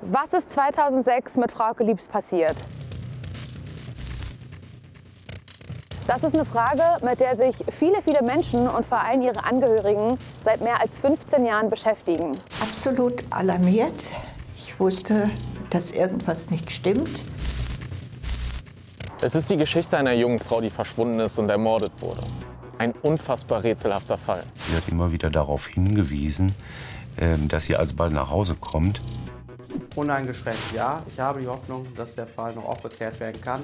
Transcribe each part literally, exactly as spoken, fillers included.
Was ist zweitausendsechs mit Frauke Liebs passiert? Das ist eine Frage, mit der sich viele, viele Menschen und vor allem ihre Angehörigen seit mehr als fünfzehn Jahren beschäftigen. Absolut alarmiert. Ich wusste, dass irgendwas nicht stimmt. Es ist die Geschichte einer jungen Frau, die verschwunden ist und ermordet wurde. Ein unfassbar rätselhafter Fall. Sie hat immer wieder darauf hingewiesen, dass sie alsbald nach Hause kommt. Uneingeschränkt ja. Ich habe die Hoffnung, dass der Fall noch aufgeklärt werden kann.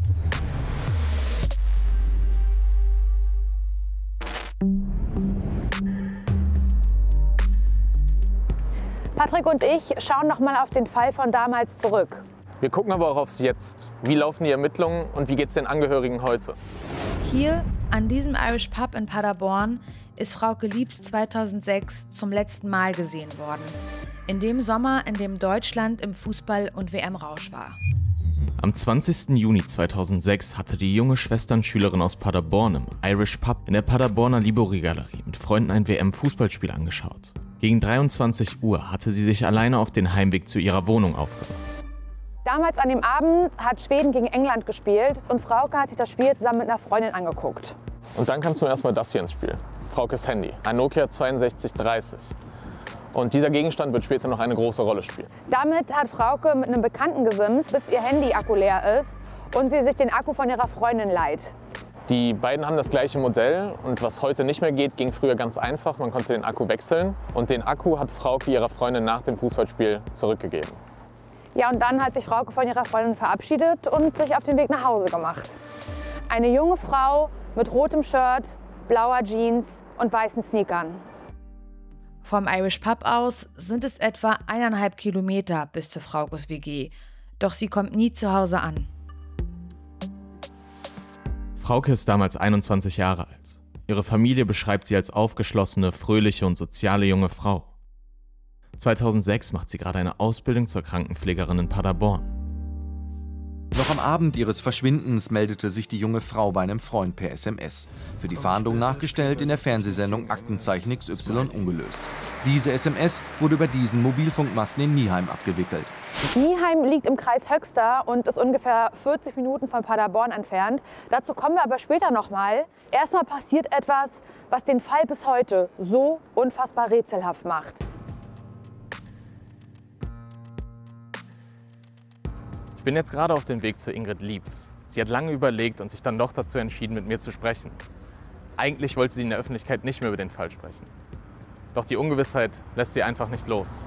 Patrick und ich schauen noch mal auf den Fall von damals zurück. Wir gucken aber auch aufs Jetzt. Wie laufen die Ermittlungen und wie geht es den Angehörigen heute? Hier, an diesem Irish Pub in Paderborn, ist Frauke Liebs zweitausendsechs zum letzten Mal gesehen worden. In dem Sommer, in dem Deutschland im Fußball- und W M-Rausch war. Am zwanzigsten Juni zweitausendsechs hatte die junge Schwesternschülerin aus Paderborn im Irish Pub in der Paderborner Libori-Galerie mit Freunden ein W M-Fußballspiel angeschaut. Gegen dreiundzwanzig Uhr hatte sie sich alleine auf den Heimweg zu ihrer Wohnung aufgemacht. Damals an dem Abend hat Schweden gegen England gespielt und Frauke hat sich das Spiel zusammen mit einer Freundin angeguckt. Und dann kam zum ersten Mal das hier ins Spiel. Fraukes Handy, ein Nokia zweiundsechzig dreißig. Und dieser Gegenstand wird später noch eine große Rolle spielen. Damit hat Frauke mit einem Bekannten gesimst, bis ihr Handy-Akku leer ist und sie sich den Akku von ihrer Freundin leiht. Die beiden haben das gleiche Modell und was heute nicht mehr geht, ging früher ganz einfach. Man konnte den Akku wechseln und den Akku hat Frauke ihrer Freundin nach dem Fußballspiel zurückgegeben. Ja, und dann hat sich Frauke von ihrer Freundin verabschiedet und sich auf den Weg nach Hause gemacht. Eine junge Frau mit rotem Shirt, blauer Jeans und weißen Sneakern. Vom Irish Pub aus sind es etwa eineinhalb Kilometer bis zu Fraukes W G. Doch sie kommt nie zu Hause an. Frauke ist damals einundzwanzig Jahre alt. Ihre Familie beschreibt sie als aufgeschlossene, fröhliche und soziale junge Frau. zweitausendsechs macht sie gerade eine Ausbildung zur Krankenpflegerin in Paderborn. Noch am Abend ihres Verschwindens meldete sich die junge Frau bei einem Freund per S M S. Für die Fahndung nachgestellt in der Fernsehsendung Aktenzeichen X Y ungelöst. Diese S M S wurde über diesen Mobilfunkmasten in Nieheim abgewickelt. Nieheim liegt im Kreis Höxter und ist ungefähr vierzig Minuten von Paderborn entfernt. Dazu kommen wir aber später noch mal. Erstmal passiert etwas, was den Fall bis heute so unfassbar rätselhaft macht. Ich bin jetzt gerade auf dem Weg zu Ingrid Liebs. Sie hat lange überlegt und sich dann doch dazu entschieden, mit mir zu sprechen. Eigentlich wollte sie in der Öffentlichkeit nicht mehr über den Fall sprechen. Doch die Ungewissheit lässt sie einfach nicht los.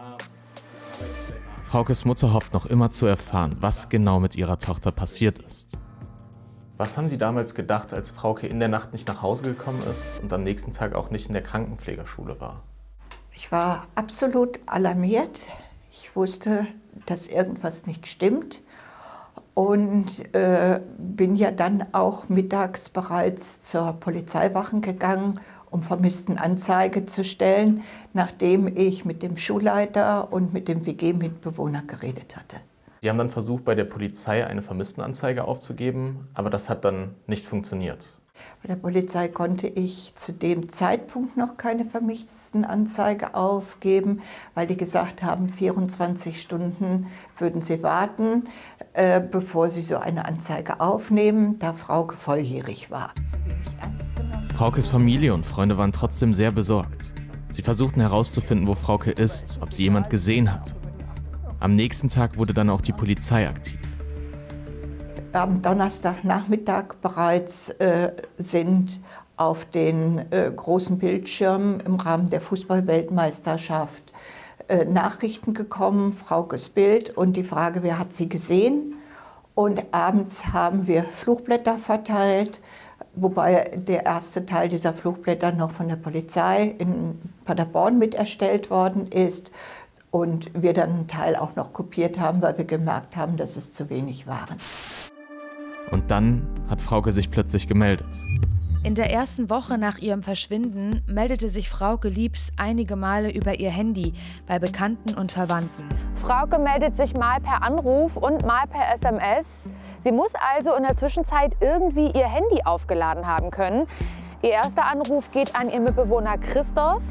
Fraukes Mutter hofft noch immer zu erfahren, was genau mit ihrer Tochter passiert ist. Was haben Sie damals gedacht, als Frauke in der Nacht nicht nach Hause gekommen ist und am nächsten Tag auch nicht in der Krankenpflegerschule war? Ich war absolut alarmiert. Ich wusste, dass irgendwas nicht stimmt und äh, bin ja dann auch mittags bereits zur Polizeiwache gegangen, um Vermisstenanzeige zu stellen, nachdem ich mit dem Schulleiter und mit dem W G-Mitbewohner geredet hatte. Sie haben dann versucht, bei der Polizei eine Vermisstenanzeige aufzugeben, aber das hat dann nicht funktioniert. Bei der Polizei konnte ich zu dem Zeitpunkt noch keine Vermisstenanzeige aufgeben, weil die gesagt haben, vierundzwanzig Stunden würden sie warten, äh, bevor sie so eine Anzeige aufnehmen, da Frauke volljährig war. Fraukes Familie und Freunde waren trotzdem sehr besorgt. Sie versuchten herauszufinden, wo Frauke ist, ob sie jemand gesehen hat. Am nächsten Tag wurde dann auch die Polizei aktiv. Am Donnerstagnachmittag bereits äh, sind auf den äh, großen Bildschirmen im Rahmen der Fußball-Weltmeisterschaft äh, Nachrichten gekommen, Fraukes Bild und die Frage, wer hat sie gesehen? Und abends haben wir Flugblätter verteilt, wobei der erste Teil dieser Flugblätter noch von der Polizei in Paderborn mit erstellt worden ist. Und wir dann einen Teil auch noch kopiert haben, weil wir gemerkt haben, dass es zu wenig waren. Und dann hat Frauke sich plötzlich gemeldet. In der ersten Woche nach ihrem Verschwinden meldete sich Frauke Liebs einige Male über ihr Handy bei Bekannten und Verwandten. Frauke meldet sich mal per Anruf und mal per S M S. Sie muss also in der Zwischenzeit irgendwie ihr Handy aufgeladen haben können. Ihr erster Anruf geht an ihren Mitbewohner Christos.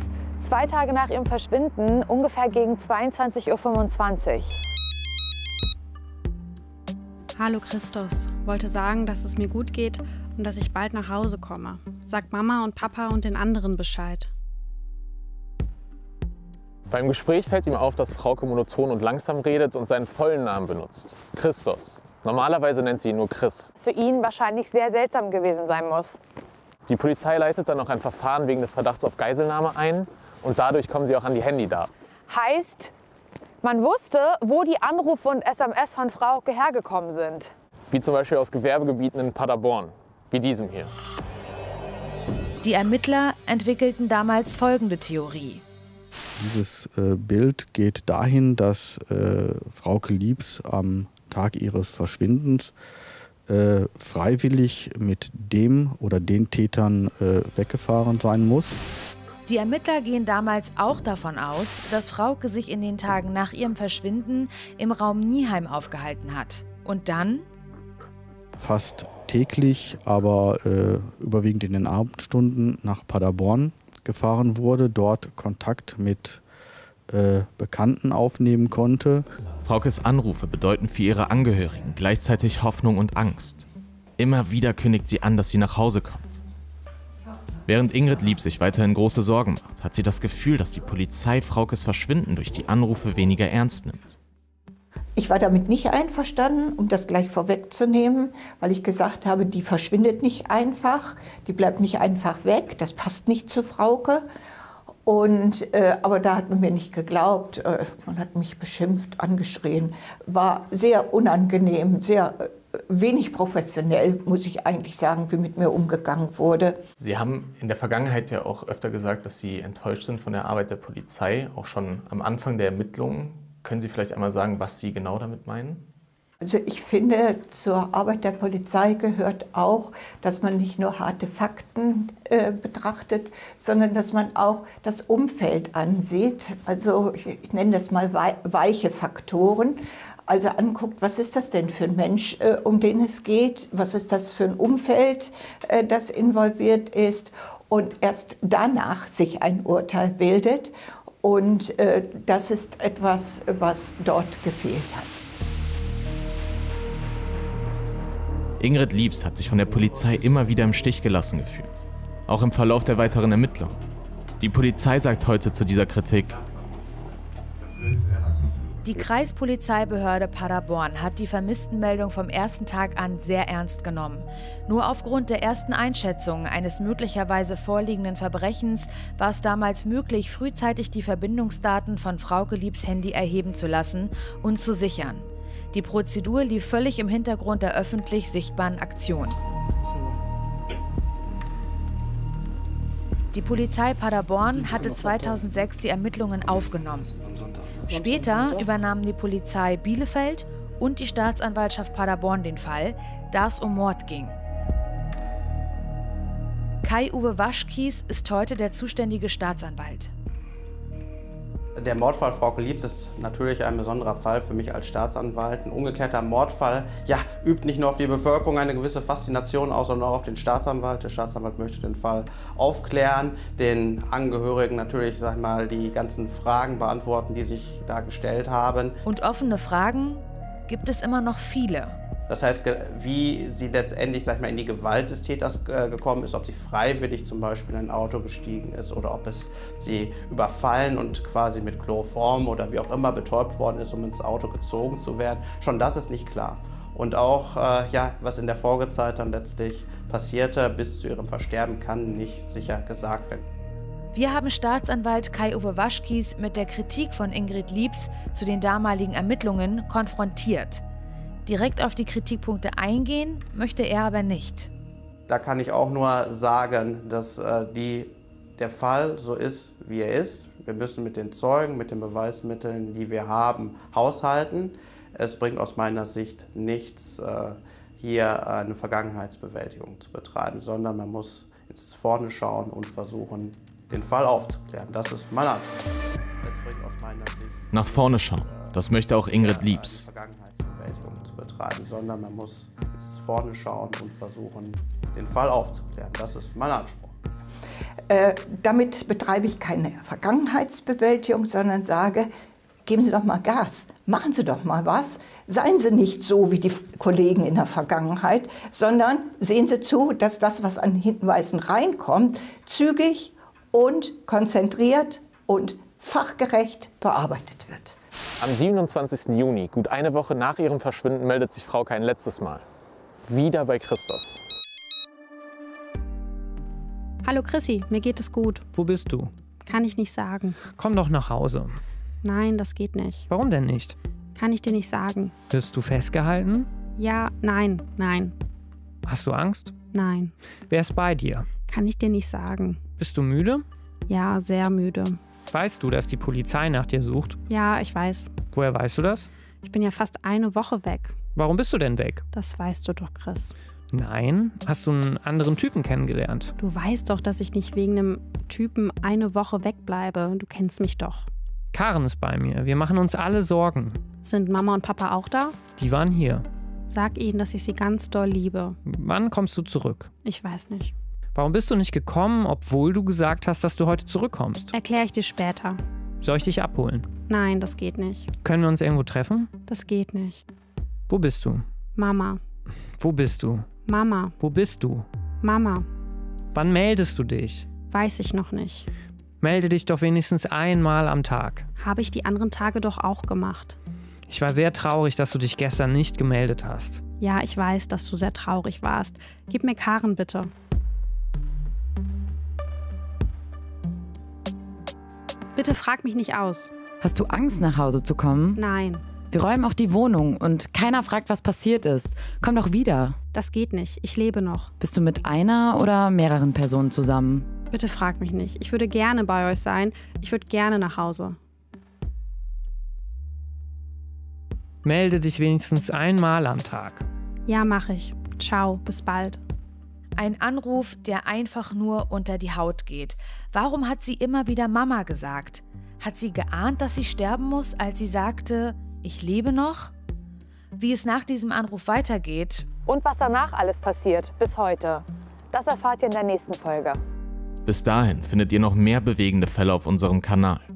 zwei Tage nach ihrem Verschwinden, ungefähr gegen zweiundzwanzig Uhr fünfundzwanzig. Hallo Christos, wollte sagen, dass es mir gut geht und dass ich bald nach Hause komme. Sag Mama und Papa und den anderen Bescheid. Beim Gespräch fällt ihm auf, dass Frauke monoton und langsam redet und seinen vollen Namen benutzt. Christos. Normalerweise nennt sie ihn nur Chris. Was für ihn wahrscheinlich sehr seltsam gewesen sein muss. Die Polizei leitet dann noch ein Verfahren wegen des Verdachts auf Geiselnahme ein und dadurch kommen sie auch an die Handydaten. Heißt, man wusste, wo die Anrufe und S M S von Frauke hergekommen sind. Wie zum Beispiel aus Gewerbegebieten in Paderborn, wie diesem hier. Die Ermittler entwickelten damals folgende Theorie. Dieses äh, Bild geht dahin, dass äh, Frauke Liebs am Tag ihres Verschwindens äh, freiwillig mit dem oder den Tätern äh, weggefahren sein muss. Die Ermittler gehen damals auch davon aus, dass Frauke sich in den Tagen nach ihrem Verschwinden im Raum Nieheim aufgehalten hat. Und dann? Fast täglich, aber äh, überwiegend in den Abendstunden nach Paderborn gefahren wurde, dort Kontakt mit äh, Bekannten aufnehmen konnte. Fraukes Anrufe bedeuten für ihre Angehörigen gleichzeitig Hoffnung und Angst. Immer wieder kündigt sie an, dass sie nach Hause kommt. Während Ingrid Liebs sich weiterhin große Sorgen macht, hat sie das Gefühl, dass die Polizei Fraukes Verschwinden durch die Anrufe weniger ernst nimmt. Ich war damit nicht einverstanden, um das gleich vorwegzunehmen, weil ich gesagt habe, die verschwindet nicht einfach, die bleibt nicht einfach weg, das passt nicht zu Frauke. Und, äh, aber da hat man mir nicht geglaubt, äh, man hat mich beschimpft, angeschrien, war sehr unangenehm, sehr äh, wenig professionell, muss ich eigentlich sagen, wie mit mir umgegangen wurde. Sie haben in der Vergangenheit ja auch öfter gesagt, dass Sie enttäuscht sind von der Arbeit der Polizei, auch schon am Anfang der Ermittlungen. Können Sie vielleicht einmal sagen, was Sie genau damit meinen? Also ich finde, zur Arbeit der Polizei gehört auch, dass man nicht nur harte Fakten äh, betrachtet, sondern dass man auch das Umfeld ansieht. Also ich, ich nenne das mal wei weiche Faktoren. Also anguckt, was ist das denn für ein Mensch, äh, um den es geht? Was ist das für ein Umfeld, äh, das involviert ist? Und erst danach sich ein Urteil bildet. Und äh, das ist etwas, was dort gefehlt hat. Ingrid Liebs hat sich von der Polizei immer wieder im Stich gelassen gefühlt. Auch im Verlauf der weiteren Ermittlungen. Die Polizei sagt heute zu dieser Kritik: Die Kreispolizeibehörde Paderborn hat die Vermisstenmeldung vom ersten Tag an sehr ernst genommen. Nur aufgrund der ersten Einschätzung eines möglicherweise vorliegenden Verbrechens war es damals möglich, frühzeitig die Verbindungsdaten von Frauke Liebs Handy erheben zu lassen und zu sichern. Die Prozedur lief völlig im Hintergrund der öffentlich sichtbaren Aktion. Die Polizei Paderborn hatte zweitausendsechs die Ermittlungen aufgenommen. Später übernahmen die Polizei Bielefeld und die Staatsanwaltschaft Paderborn den Fall, da es um Mord ging. Kai-Uwe Waschkies ist heute der zuständige Staatsanwalt. Der Mordfall Frauke Liebs ist natürlich ein besonderer Fall für mich als Staatsanwalt. Ein ungeklärter Mordfall ja, übt nicht nur auf die Bevölkerung eine gewisse Faszination aus, sondern auch auf den Staatsanwalt. Der Staatsanwalt möchte den Fall aufklären, den Angehörigen natürlich, sag ich mal, die ganzen Fragen beantworten, die sich da gestellt haben. Und offene Fragen gibt es immer noch viele. Das heißt, wie sie letztendlich, sag ich mal, in die Gewalt des Täters äh, gekommen ist, ob sie freiwillig zum Beispiel in ein Auto gestiegen ist oder ob es sie überfallen und quasi mit Chloroform oder wie auch immer betäubt worden ist, um ins Auto gezogen zu werden. Schon das ist nicht klar. Und auch, äh, ja, was in der Folgezeit dann letztlich passierte, bis zu ihrem Versterben, kann nicht sicher gesagt werden. Wir haben Staatsanwalt Kai-Uwe Waschkies mit der Kritik von Ingrid Liebs zu den damaligen Ermittlungen konfrontiert. Direkt auf die Kritikpunkte eingehen möchte er aber nicht. Da kann ich auch nur sagen, dass äh, die, der Fall so ist, wie er ist. Wir müssen mit den Zeugen, mit den Beweismitteln, die wir haben, haushalten. Es bringt aus meiner Sicht nichts, äh, hier eine Vergangenheitsbewältigung zu betreiben, sondern man muss ins Vorne schauen und versuchen, den Fall aufzuklären. Das ist mein Anspruch. Es bringt aus meiner Sicht nach vorne schauen. Das möchte auch Ingrid Liebs. Vergangenheitsbewältigung zu betreiben, sondern man muss ins Vorne schauen und versuchen, den Fall aufzuklären. Das ist mein Anspruch. Äh, damit betreibe ich keine Vergangenheitsbewältigung, sondern sage, geben Sie doch mal Gas, machen Sie doch mal was. Seien Sie nicht so wie die Kollegen in der Vergangenheit, sondern sehen Sie zu, dass das, was an Hinweisen reinkommt, zügig und konzentriert und fachgerecht bearbeitet wird. Am siebenundzwanzigsten Juni, gut eine Woche nach ihrem Verschwinden, meldet sich Frauke ein letztes Mal. Wieder bei Christos. Hallo Chrissy, mir geht es gut. Wo bist du? Kann ich nicht sagen. Komm doch nach Hause. Nein, das geht nicht. Warum denn nicht? Kann ich dir nicht sagen. Wirst du festgehalten? Ja, nein, nein. Hast du Angst? Nein. Wer ist bei dir? Kann ich dir nicht sagen. Bist du müde? Ja, sehr müde. Weißt du, dass die Polizei nach dir sucht? Ja, ich weiß. Woher weißt du das? Ich bin ja fast eine Woche weg. Warum bist du denn weg? Das weißt du doch, Chris. Nein, hast du einen anderen Typen kennengelernt? Du weißt doch, dass ich nicht wegen einem Typen eine Woche wegbleibe. Du kennst mich doch. Karen ist bei mir. Wir machen uns alle Sorgen. Sind Mama und Papa auch da? Die waren hier. Sag ihnen, dass ich sie ganz doll liebe. Wann kommst du zurück? Ich weiß nicht. Warum bist du nicht gekommen, obwohl du gesagt hast, dass du heute zurückkommst? Erkläre ich dir später. Soll ich dich abholen? Nein, das geht nicht. Können wir uns irgendwo treffen? Das geht nicht. Wo bist du? Mama. Wo bist du? Mama. Wo bist du? Mama. Wann meldest du dich? Weiß ich noch nicht. Melde dich doch wenigstens einmal am Tag. Habe ich die anderen Tage doch auch gemacht. Ich war sehr traurig, dass du dich gestern nicht gemeldet hast. Ja, ich weiß, dass du sehr traurig warst. Gib mir Karen bitte. Bitte frag mich nicht aus. Hast du Angst, nach Hause zu kommen? Nein. Wir räumen auch die Wohnung und keiner fragt, was passiert ist. Komm doch wieder. Das geht nicht. Ich lebe noch. Bist du mit einer oder mehreren Personen zusammen? Bitte frag mich nicht. Ich würde gerne bei euch sein. Ich würde gerne nach Hause. Melde dich wenigstens einmal am Tag. Ja, mache ich. Ciao, bis bald. Ein Anruf, der einfach nur unter die Haut geht. Warum hat sie immer wieder Mama gesagt? Hat sie geahnt, dass sie sterben muss, als sie sagte, ich lebe noch? Wie es nach diesem Anruf weitergeht und was danach alles passiert bis heute, das erfahrt ihr in der nächsten Folge. Bis dahin findet ihr noch mehr bewegende Fälle auf unserem Kanal.